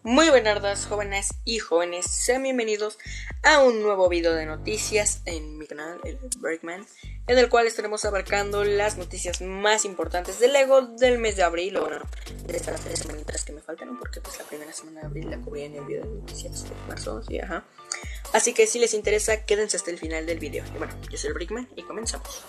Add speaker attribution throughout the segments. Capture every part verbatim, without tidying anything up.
Speaker 1: Muy buenas tardes, jóvenes y jóvenes, sean bienvenidos a un nuevo video de noticias en mi canal, el Breakman, en el cual estaremos abarcando las noticias más importantes de LEGO del mes de abril, o bueno, de estas tres semanitas que me faltan, porque pues la primera semana de abril la cubrí en el video de noticias de marzo, sí, ajá. Así que si les interesa, quédense hasta el final del video. Y bueno, yo soy el Breakman y comenzamos.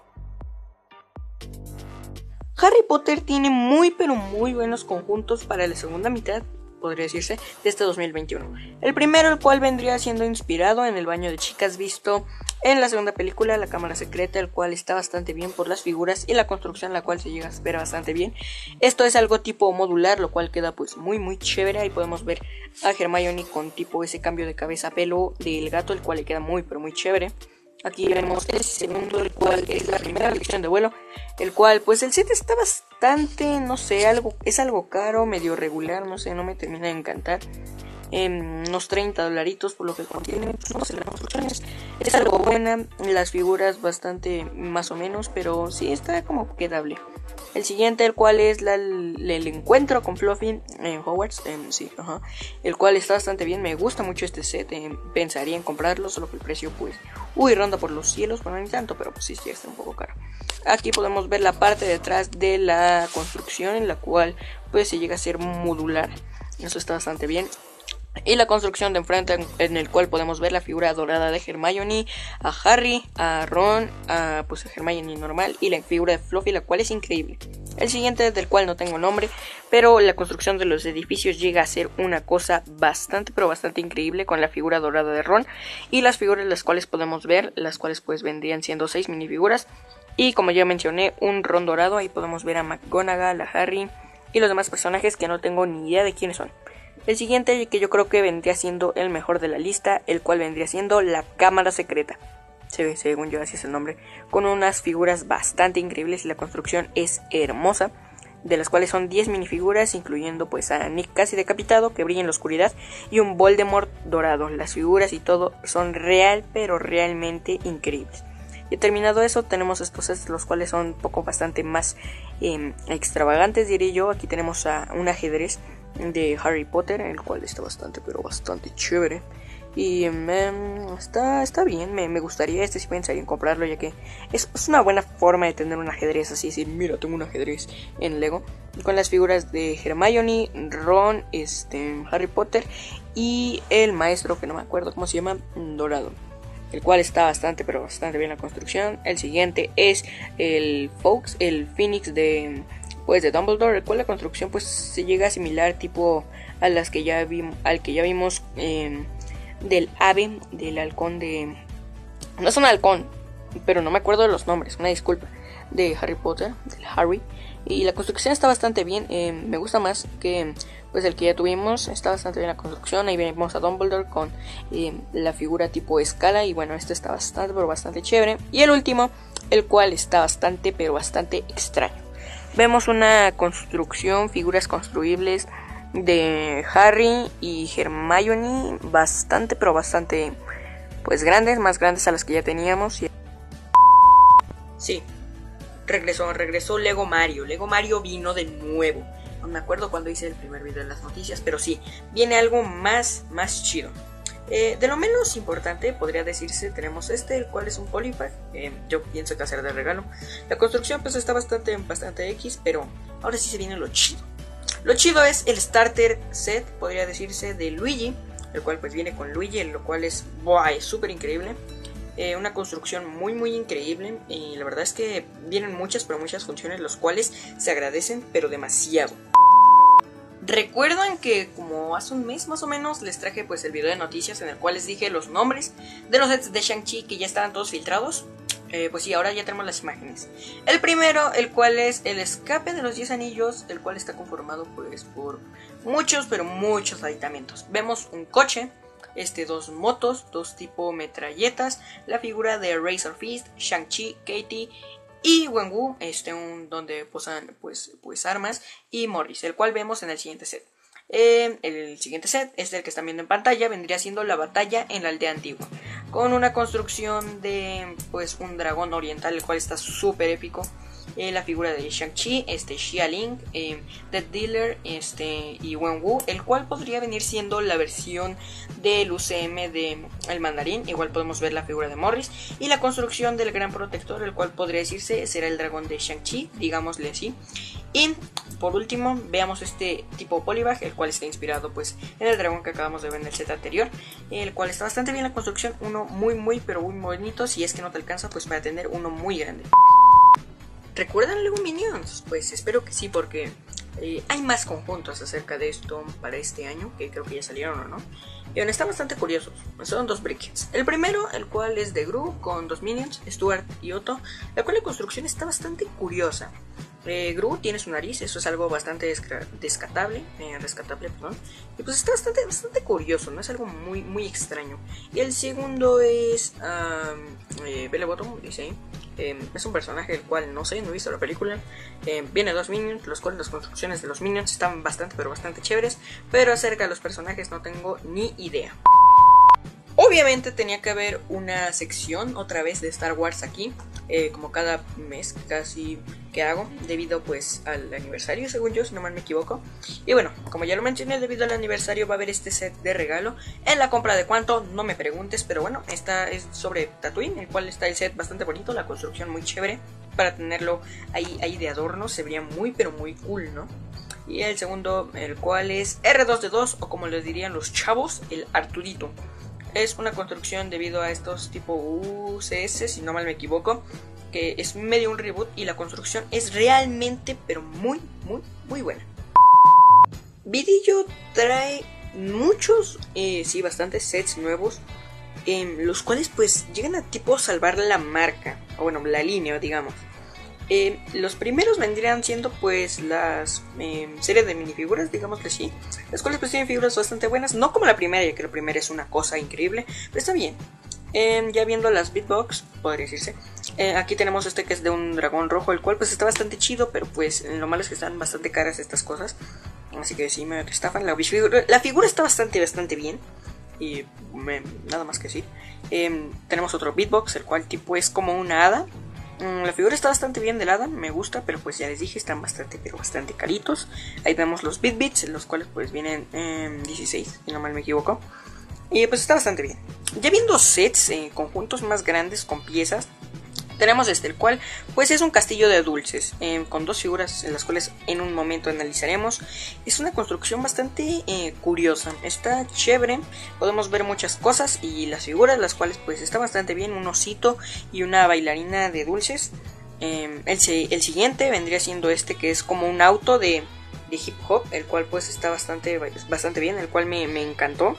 Speaker 1: Harry Potter tiene muy pero muy buenos conjuntos para la segunda mitad, podría decirse, de este dos mil veintiuno. El primero, el cual vendría siendo inspirado en el baño de chicas visto en la segunda película, La Cámara Secreta, el cual está bastante bien por las figuras y la construcción, la cual se llega a ver bastante bien. Esto es algo tipo modular, lo cual queda pues muy muy chévere. Ahí podemos ver a Hermione con tipo ese cambio de cabeza a pelo del gato, el cual le queda muy pero muy chévere. Aquí vemos el segundo, el cual es la primera lección de vuelo, el cual pues el set está bastante, no sé, algo es algo caro, medio regular, no sé, no me termina de encantar. En unos treinta dolaritos por lo que contiene, pues, no sé, la construcción es, es algo buena, las figuras bastante más o menos, pero sí está como quedable. El siguiente, el cual es la, el, el encuentro con Fluffy en Hogwarts, eh, sí, ajá, el cual está bastante bien, me gusta mucho este set, eh, pensaría en comprarlo, solo que el precio pues, uy, ronda por los cielos, bueno, ni tanto, pero pues sí, sí, está un poco caro. Aquí podemos ver la parte de atrás de la construcción, en la cual pues se llega a ser modular, eso está bastante bien. Y la construcción de enfrente, en el cual podemos ver la figura dorada de Hermione, a Harry, a Ron, a pues a Hermione normal y la figura de Fluffy, la cual es increíble. El siguiente, del cual no tengo nombre, pero la construcción de los edificios llega a ser una cosa bastante pero bastante increíble, con la figura dorada de Ron y las figuras las cuales podemos ver, las cuales pues vendrían siendo seis minifiguras. Y como ya mencioné, un Ron dorado, ahí podemos ver a McGonagall, a Harry y los demás personajes que no tengo ni idea de quiénes son. El siguiente, que yo creo que vendría siendo el mejor de la lista, el cual vendría siendo La Cámara Secreta, se, según yo así es el nombre, con unas figuras bastante increíbles y la construcción es hermosa, de las cuales son diez minifiguras, incluyendo pues a Nick casi decapitado, que brilla en la oscuridad, y un Voldemort dorado. Las figuras y todo son real, pero realmente increíbles. Y terminado eso, tenemos estos sets, los cuales son un poco bastante más eh, extravagantes, diré yo. Aquí tenemos a un ajedrez de Harry Potter, el cual está bastante, pero bastante chévere. Y um, está, está bien, me, me gustaría, este sí pensaría en comprarlo, ya que es, es una buena forma de tener un ajedrez así, decir, mira, tengo un ajedrez en Lego. Con las figuras de Hermione, Ron, este, Harry Potter y el maestro, que no me acuerdo cómo se llama, dorado, el cual está bastante, pero bastante bien la construcción. El siguiente es el Fox, el Phoenix de... pues de Dumbledore, el cual la construcción pues se llega a asimilar tipo a las que ya vimos, al que ya vimos eh, del ave, del halcón de... no es un halcón, pero no me acuerdo de los nombres, una disculpa, de Harry Potter, del Harry. Y la construcción está bastante bien, eh, me gusta más que pues el que ya tuvimos, está bastante bien la construcción. Ahí vemos a Dumbledore con eh, la figura tipo escala, y bueno, este está bastante, pero bastante chévere. Y el último, el cual está bastante, pero bastante extraño. Vemos una construcción, figuras construibles de Harry y Hermione, bastante, pero bastante, pues grandes, más grandes a las que ya teníamos. Sí, regresó, regresó Lego Mario, Lego Mario vino de nuevo. No me acuerdo cuando hice el primer video de las noticias, pero sí, viene algo más, más chido. Eh, de lo menos importante podría decirse, tenemos este, el cual es un Polypack, eh, yo pienso que va a ser de regalo. La construcción pues está bastante, bastante X, pero ahora sí se viene lo chido. Lo chido es el starter set, podría decirse, de Luigi, el cual pues viene con Luigi, lo cual es súper increíble. Eh, una construcción muy muy increíble, y la verdad es que vienen muchas, pero muchas funciones, los cuales se agradecen, pero demasiado. Recuerdan que como hace un mes más o menos les traje pues el video de noticias en el cual les dije los nombres de los sets de Shang-Chi que ya estaban todos filtrados. Eh, pues sí, ahora ya tenemos las imágenes. El primero, el cual es el escape de los diez anillos, el cual está conformado pues por muchos, pero muchos aditamentos. Vemos un coche, este, dos motos, dos tipo metralletas, la figura de Razor Fist, Shang-Chi, Katie y Wenwu, este, un, donde posan pues, pues armas, y Morris, el cual vemos en el siguiente set. Eh, el siguiente set es el que están viendo en pantalla, vendría siendo la batalla en la aldea antigua, con una construcción de pues un dragón oriental, el cual está súper épico. eh, la figura de Shang-Chi, este, Xia Ling, eh, Dead Dealer este, y Wenwu, el cual podría venir siendo la versión del U C M de El Mandarín. Igual podemos ver la figura de Morris y la construcción del Gran Protector, el cual podría decirse será el dragón de Shang-Chi, digámosle así. Y por último veamos este tipo Polybag, el cual está inspirado pues en el dragón que acabamos de ver en el set anterior, el cual está bastante bien la construcción, uno muy muy pero muy bonito, si es que no te alcanza pues para tener uno muy grande. ¿Recuerdan Lego Minions? Pues espero que sí, porque eh, hay más conjuntos acerca de esto para este año, que creo que ya salieron o no. Y bueno, están bastante curiosos. Son dos brickheads. El primero, el cual es de Gru, con dos minions, Stuart y Otto, la cual la construcción está bastante curiosa. Eh, Gru tiene su nariz, eso es algo bastante descatable, eh, rescatable, perdón. Y pues está bastante, bastante curioso, no es algo muy, muy extraño. Y el segundo es um, eh, Bellebottom, dice ahí. Eh, es un personaje el cual no sé, no he visto la película. Eh, viene dos minions, los cuales las construcciones de los minions están bastante, pero bastante chéveres. Pero acerca de los personajes no tengo ni idea. Obviamente tenía que haber una sección otra vez de Star Wars aquí, eh, como cada mes casi que hago, debido pues al aniversario, según yo, si no mal me equivoco. Y bueno, como ya lo mencioné, debido al aniversario va a haber este set de regalo. En la compra de cuánto, no me preguntes, pero bueno, esta es sobre Tatooine, el cual está el set bastante bonito, la construcción muy chévere, para tenerlo ahí, ahí de adorno, se vería muy pero muy cool, ¿no? Y el segundo, el cual es R dos D dos, o como les dirían los chavos, el Arturito. Es una construcción debido a estos tipo U C S, si no mal me equivoco, que es medio un reboot y la construcción es realmente, pero muy, muy, muy buena. Vidillo trae muchos, eh, sí, bastantes sets nuevos, eh, los cuales pues llegan a tipo salvar la marca, o bueno, la línea, digamos. Eh, los primeros vendrían siendo pues las eh, series de minifiguras, digámosle así, las cuales pues tienen figuras bastante buenas, no como la primera, ya que la primera es una cosa increíble, pero está bien. Eh, ya viendo las Beatbox, podría decirse, eh, aquí tenemos este que es de un dragón rojo, el cual pues está bastante chido, pero pues lo malo es que están bastante caras estas cosas, así que sí me estafan. La figura, la figura está bastante, bastante bien, y me, nada más que decir. Eh, tenemos otro Beatbox, el cual tipo es como una hada. La figura está bastante bien del hada, me gusta, pero pues ya les dije, están bastante, pero bastante caritos. Ahí vemos los Beatbits, los cuales pues vienen en dieciséis, si no mal me equivoco. Y pues está bastante bien. Ya viendo sets, eh, conjuntos más grandes con piezas, tenemos este, el cual pues es un castillo de dulces, eh, con dos figuras en las cuales en un momento analizaremos. Es una construcción bastante eh, curiosa, está chévere, podemos ver muchas cosas y las figuras, las cuales pues está bastante bien, un osito y una bailarina de dulces. Eh, el, el siguiente vendría siendo este, que es como un auto de, de hip hop, el cual pues está bastante, bastante bien, el cual me, me encantó.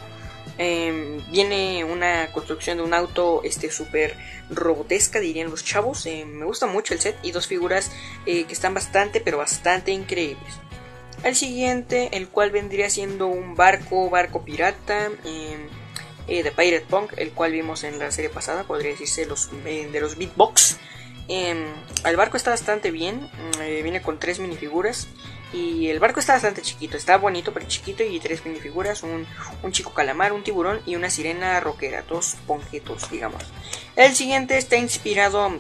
Speaker 1: Eh, viene una construcción de un auto este súper robotesca, dirían los chavos. Eh, me gusta mucho el set y dos figuras eh, que están bastante pero bastante increíbles. El siguiente, el cual vendría siendo un barco, barco pirata eh, eh, de Pirate Punk, el cual vimos en la serie pasada, podría decirse los, eh, de los Beatbox. Eh, el barco está bastante bien, eh, viene con tres minifiguras. Y el barco está bastante chiquito, está bonito pero chiquito, y tres minifiguras, un, un chico calamar, un tiburón y una sirena rockera, dos ponjetos, digamos. El siguiente está inspirado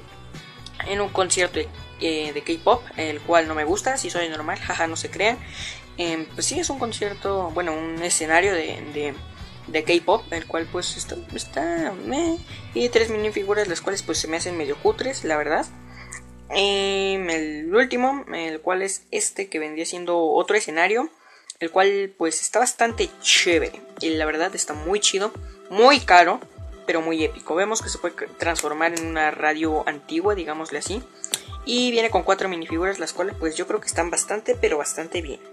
Speaker 1: en un concierto de, eh, de K-pop, el cual no me gusta, si soy normal, jaja, no se crean. Eh, pues sí, es un concierto, bueno, un escenario de, de, de K-pop, el cual pues está, está meh, y tres minifiguras, las cuales pues se me hacen medio cutres, la verdad. Eh, el último, el cual es este, que vendría siendo otro escenario, el cual pues está bastante chévere y la verdad está muy chido, muy caro, pero muy épico. Vemos que se puede transformar en una radio antigua, digámosle así, y viene con cuatro minifiguras, las cuales pues yo creo que están bastante, pero bastante bien.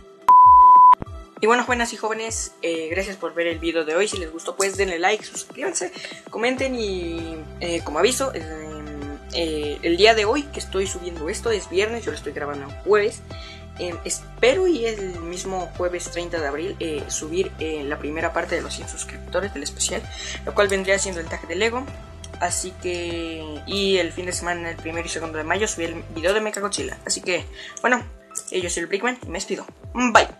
Speaker 1: Y bueno, buenas y jóvenes, eh, gracias por ver el video de hoy. Si les gustó pues denle like, suscríbanse, comenten y eh, como aviso, eh, Eh, el día de hoy que estoy subiendo esto es viernes, yo lo estoy grabando en jueves. Eh, espero y el mismo jueves treinta de abril eh, subir eh, la primera parte de los cien suscriptores del especial, lo cual vendría siendo el tag de Lego. Así que, y el fin de semana, el primero y segundo de mayo, subí el video de Mechagodzilla. Así que, bueno, yo soy el Brickman y me despido. Bye.